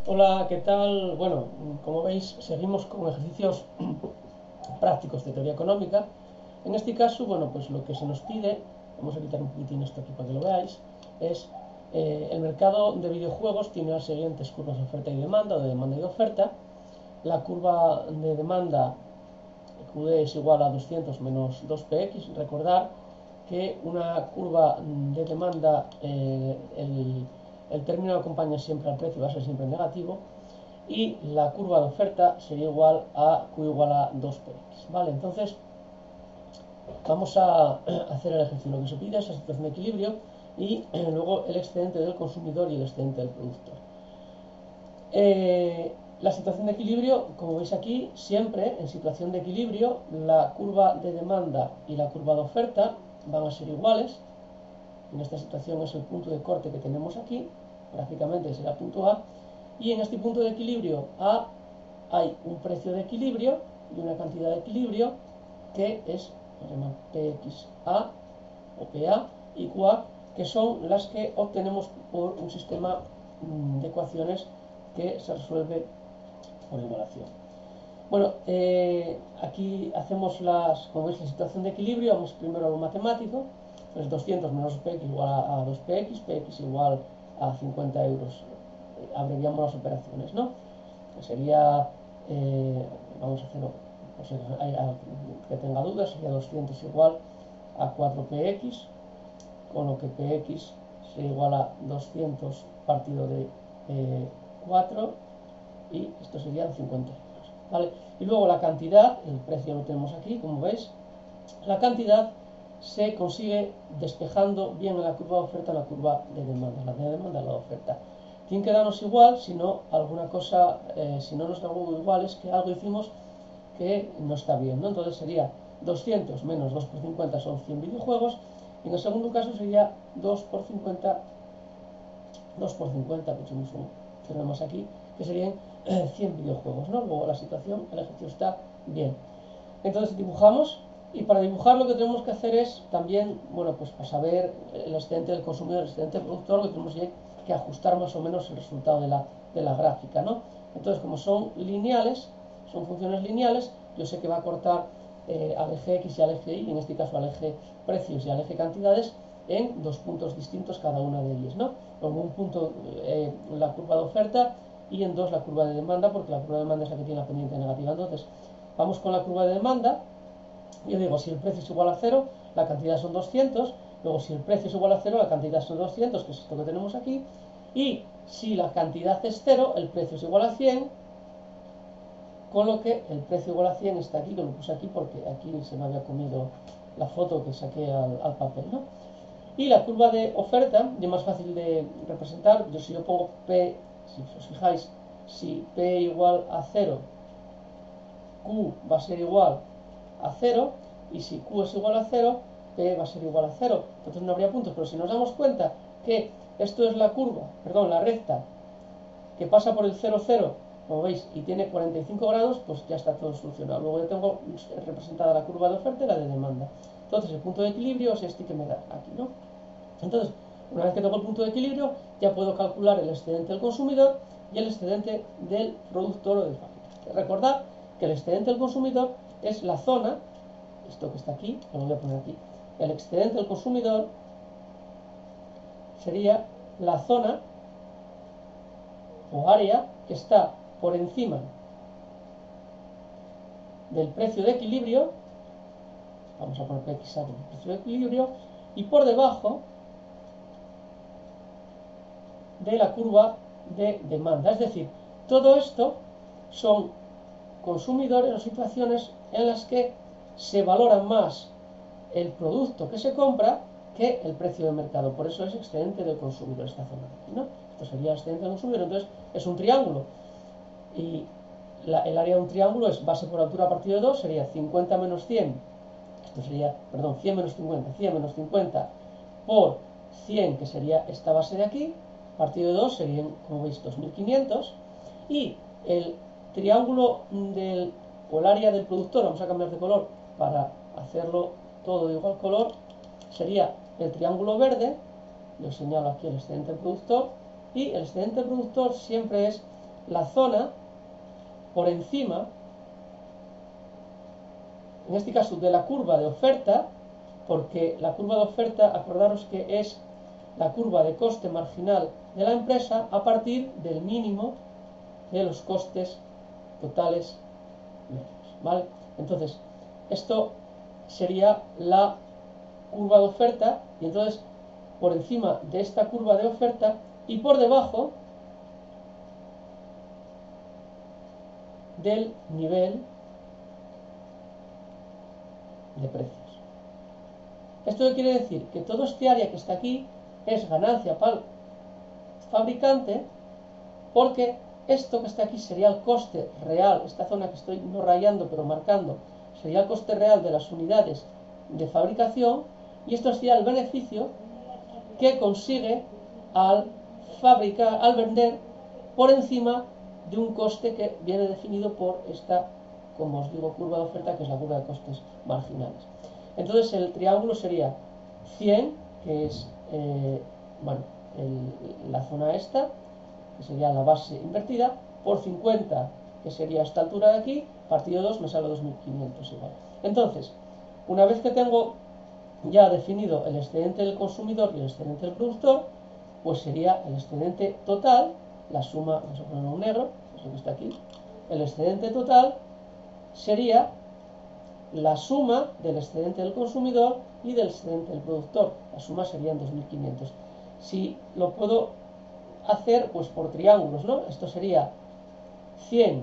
Hola, ¿qué tal? Bueno, como veis, seguimos con ejercicios prácticos de teoría económica. En este caso, bueno, pues lo que se nos pide, vamos a quitar un poquitín esto aquí para que lo veáis, es el mercado de videojuegos tiene las siguientes curvas de oferta y demanda, o de demanda y de oferta. La curva de demanda QD es igual a 200 menos 2px. Recordar que una curva de demanda, el término acompaña siempre al precio, va a ser siempre negativo, y la curva de oferta sería igual a Q igual a 2px, ¿vale? Entonces, vamos a hacer el ejercicio. Lo que se pide es la situación de equilibrio y luego el excedente del consumidor y el excedente del productor. La situación de equilibrio, como veis aquí, siempre en situación de equilibrio, la curva de demanda y la curva de oferta van a ser iguales. En esta situación es el punto de corte que tenemos aquí, gráficamente será punto A, y en este punto de equilibrio A hay un precio de equilibrio y una cantidad de equilibrio que es PXA o PA y QA, que son las que obtenemos por un sistema de ecuaciones que se resuelve por igualación. Bueno, aquí hacemos como es la situación de equilibrio, vamos primero a lo matemático. Entonces 200 menos px igual a 2px, px igual a 50 euros. Abreviamos las operaciones, ¿no? Que sería, vamos a hacerlo, pues, que tenga dudas, sería 200 igual a 4px, con lo que px sería igual a 200 partido de 4, y esto serían 50 euros, ¿vale? Y luego la cantidad, el precio lo tenemos aquí, como veis, la cantidad se consigue despejando bien en la curva de oferta la curva de demanda, la de demanda la de oferta. Tiene que darnos igual, si no, alguna cosa, si no nos da igual, es que algo hicimos que no está bien, ¿no? Entonces sería 200 menos 2 por 50 son 100 videojuegos, y en el segundo caso sería 2 por 50, 2 por 50, pusimos un cero más aquí, que serían 100 videojuegos, ¿no? Luego la situación, el ejercicio está bien. Entonces dibujamos, y para dibujar lo que tenemos que hacer es también, bueno, pues para saber el excedente del consumidor, el excedente del productor, lo que tenemos que ajustar más o menos el resultado de la gráfica, ¿no? Entonces, como son lineales, son funciones lineales, yo sé que va a cortar al eje X y al eje Y, en este caso al eje precios y al eje cantidades, en dos puntos distintos cada una de ellas, ¿no? En un punto la curva de oferta y en dos la curva de demanda, porque la curva de demanda es la que tiene la pendiente negativa. Entonces, vamos con la curva de demanda. Yo digo, si el precio es igual a 0, la cantidad son 200. Luego, si el precio es igual a 0, la cantidad son 200, que es esto que tenemos aquí. Y si la cantidad es 0, el precio es igual a 100. Con lo que el precio igual a 100 está aquí, que lo puse aquí porque aquí se me había comido la foto que saqué al papel, ¿no? Y la curva de oferta, ya más fácil de representar, si yo pongo P, si os fijáis, si P igual a 0, Q va a ser igual a 0, y si Q es igual a 0, P va a ser igual a 0. Entonces no habría puntos, pero si nos damos cuenta que esto es la curva, perdón, la recta, que pasa por el 0, 0, como veis, y tiene 45 grados, pues ya está todo solucionado. Luego ya tengo representada la curva de oferta y la de demanda. Entonces el punto de equilibrio es este que me da aquí, ¿no? Entonces, una vez que tengo el punto de equilibrio, ya puedo calcular el excedente del consumidor y el excedente del productor o del fabricante. Recordad que el excedente del consumidor es la zona, esto que está aquí, lo voy a poner aquí, el excedente del consumidor sería la zona o área que está por encima del precio de equilibrio, vamos a poner PX como precio de equilibrio, y por debajo de la curva de demanda. Es decir, todo esto son consumidores o situaciones en las que se valora más el producto que se compra que el precio de mercado. Por eso es excedente del consumidor esta zona de aquí, ¿no? Esto sería excedente del consumidor. Entonces es un triángulo, y el área de un triángulo es base por altura partido de 2, sería 50 menos 100, esto sería, perdón, 100 menos 50, 100 menos 50 por 100, que sería esta base de aquí, partido de 2 serían, como veis, 2500, y el triángulo o el área del productor, vamos a cambiar de color para hacerlo todo de igual color, sería el triángulo verde. Yo señalo aquí el excedente del productor, y el excedente del productor siempre es la zona por encima, en este caso de la curva de oferta, porque la curva de oferta, acordaros que es la curva de coste marginal de la empresa a partir del mínimo de los costes totales medios, ¿vale? Entonces, esto sería la curva de oferta, y entonces por encima de esta curva de oferta y por debajo del nivel de precios. ¿Esto qué quiere decir? Que todo este área que está aquí es ganancia para el fabricante, porque esto que está aquí sería el coste real, esta zona que estoy no rayando pero marcando, sería el coste real de las unidades de fabricación, y esto sería el beneficio que consigue al fabricar, al vender por encima de un coste que viene definido por esta, como os digo, curva de oferta, que es la curva de costes marginales. Entonces el triángulo sería 100, que es bueno, la zona esta, que sería la base invertida, por 50, que sería esta altura de aquí, partido 2 me sale 2500 igual. Entonces, una vez que tengo ya definido el excedente del consumidor y el excedente del productor, pues sería el excedente total, la suma, vamos a ponerlo en negro, es lo que está aquí, el excedente total sería la suma del excedente del consumidor y del excedente del productor. La suma serían 2500. Si lo puedo hacer, pues por triángulos, ¿no? Esto sería 100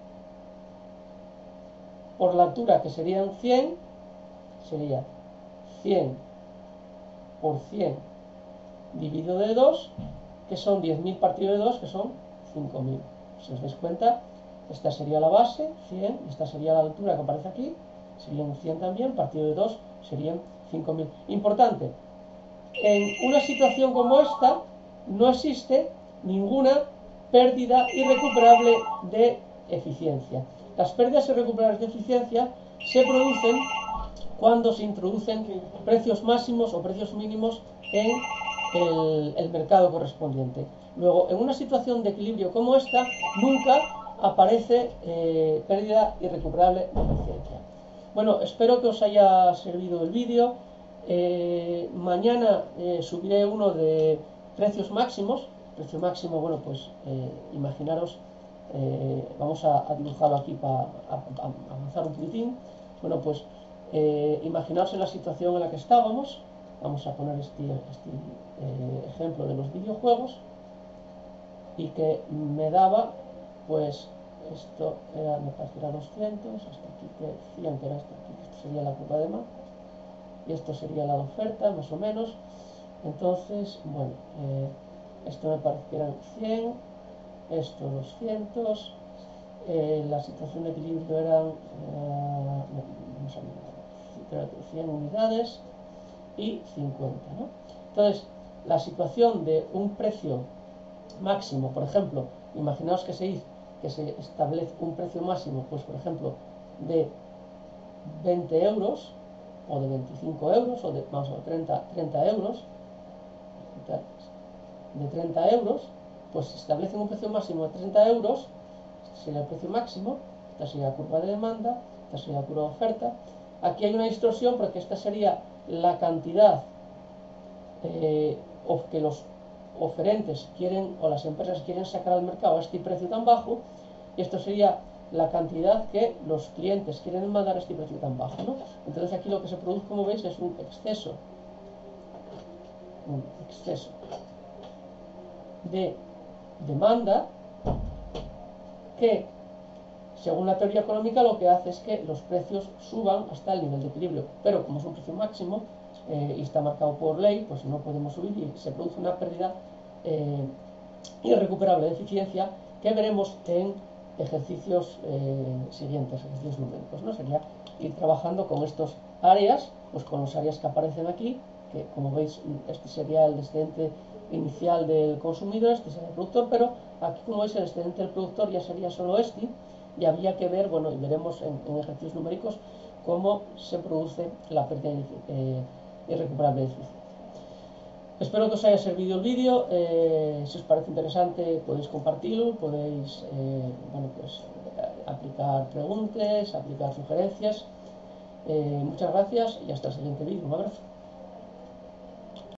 por la altura, que serían 100, sería 100 por 100 dividido de 2, que son 10.000 partido de 2, que son 5.000. Si os dais cuenta, esta sería la base, 100, y esta sería la altura que aparece aquí, serían 100 también, partido de 2 serían 5.000. Importante, en una situación como esta no existe ninguna pérdida irrecuperable de eficiencia. Las pérdidas irrecuperables de eficiencia se producen cuando se introducen precios máximos o precios mínimos en el mercado correspondiente. Luego, en una situación de equilibrio como esta, nunca aparece pérdida irrecuperable de eficiencia. Bueno, espero que os haya servido el vídeo. Mañana subiré uno de precios máximos. Precio máximo, bueno, pues imaginaros, vamos a dibujarlo aquí para avanzar un poquitín. Bueno, pues imaginaos en la situación en la que estábamos. Vamos a poner este ejemplo de los videojuegos, y que me daba, pues esto era, me parece, era 200, hasta aquí que 100, que era hasta aquí, esto sería la curva de marca, y esto sería la oferta, más o menos. Entonces, bueno, esto me parece que eran 100, esto 200, la situación de equilibrio eran, vamos a ver, 100 unidades y 50, ¿no? Entonces, la situación de un precio máximo, por ejemplo, imaginaos que se establece un precio máximo, pues por ejemplo, de 20 euros, o de 25 euros, o de, vamos a ver, 30 euros, de 30 euros, pues se establece un precio máximo de 30 euros, este sería el precio máximo, esta sería la curva de demanda, esta sería la curva de oferta. Aquí hay una distorsión porque esta sería la cantidad que los oferentes quieren, o las empresas quieren sacar al mercado a este precio tan bajo, y esto sería la cantidad que los clientes quieren demandar a este precio tan bajo, ¿no? Entonces aquí lo que se produce, como veis, es un exceso de demanda que, según la teoría económica, lo que hace es que los precios suban hasta el nivel de equilibrio, pero como es un precio máximo y está marcado por ley, pues no podemos subir y se produce una pérdida irrecuperable de eficiencia que veremos en ejercicios siguientes, ejercicios numéricos, ¿no? Sería ir trabajando con estos áreas, pues con los áreas que aparecen aquí, que como veis, este sería el excedente inicial del consumidor, este sería el productor, pero aquí, como veis, el excedente del productor ya sería solo este, y habría que ver, bueno, y veremos en ejercicios numéricos cómo se produce la pérdida irrecuperable de eficiencia. Espero que os haya servido el vídeo. Si os parece interesante podéis compartirlo, podéis bueno, pues, aplicar preguntas, aplicar sugerencias. Muchas gracias y hasta el siguiente vídeo. Un abrazo.